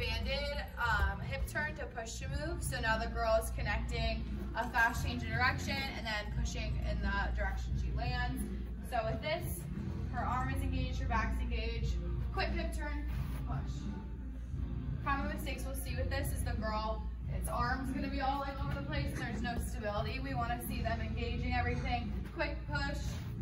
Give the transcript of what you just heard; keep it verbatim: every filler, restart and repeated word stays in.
banded um, hip turn to push to move. So now the girl is connecting a fast change of direction and then pushing in the direction she lands. So with this, her arm is engaged, her back's engaged. Quick hip turn, push. Common mistakes we'll see with this is the girl, its arm's gonna be all like over the place and there's no stability. We wanna see them engaging everything. Quick push,